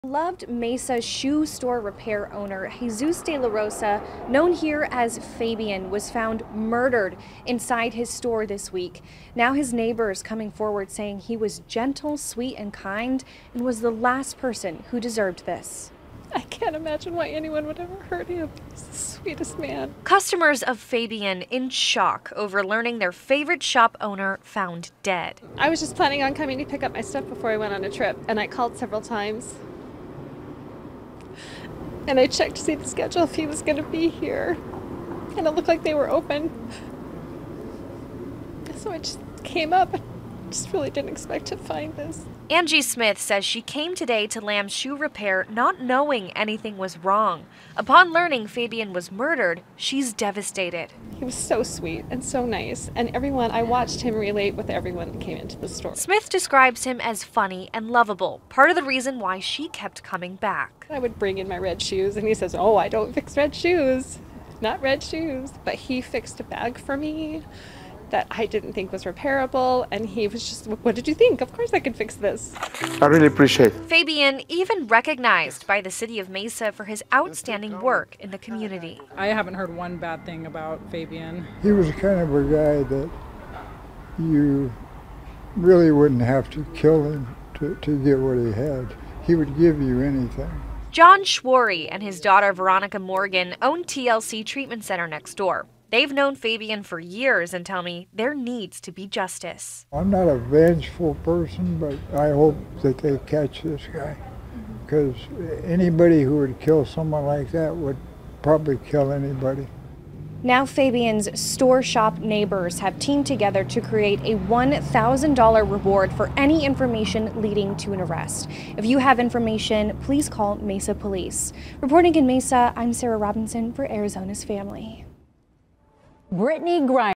Loved Mesa shoe store repair owner Jesus De La Rosa, known here as Fabien, was found murdered inside his store this week. Now his neighbors coming forward saying he was gentle, sweet, and kind and was the last person who deserved this. I can't imagine why anyone would ever hurt him. He's the sweetest man. Customers of Fabien in shock over learning their favorite shop owner found dead. I was just planning on coming to pick up my stuff before I went on a trip, and I called several times. And I checked to see the schedule if he was going to be here. And it looked like they were open. So I just came up. I just really didn't expect to find this. Angie Smith says she came today to Lamb's shoe repair not knowing anything was wrong. Upon learning Fabien was murdered, she's devastated. He was so sweet and so nice, and I watched him relate with everyone that came into the store. Smith describes him as funny and lovable, part of the reason why she kept coming back. I would bring in my red shoes, and he says, "Oh, I don't fix red shoes, not red shoes." But he fixed a bag for me that I didn't think was repairable, and he was just, "What did you think? Of course I could fix this." I really appreciate it. Fabien even recognized by the city of Mesa for his outstanding work in the community. I haven't heard one bad thing about Fabien. He was kind of a guy that you really wouldn't have to kill him to get what he had. He would give you anything. John Schwarry and his daughter Veronica Morgan own TLC Treatment Center next door. They've known Fabien for years and tell me there needs to be justice. I'm not a vengeful person, but I hope that they catch this guy. Because anybody who would kill someone like that would probably kill anybody. Now Fabien's store shop neighbors have teamed together to create a $1,000 reward for any information leading to an arrest. If you have information, please call Mesa Police. Reporting in Mesa, I'm Sarah Robinson for Arizona's Family. Brittany Grimes.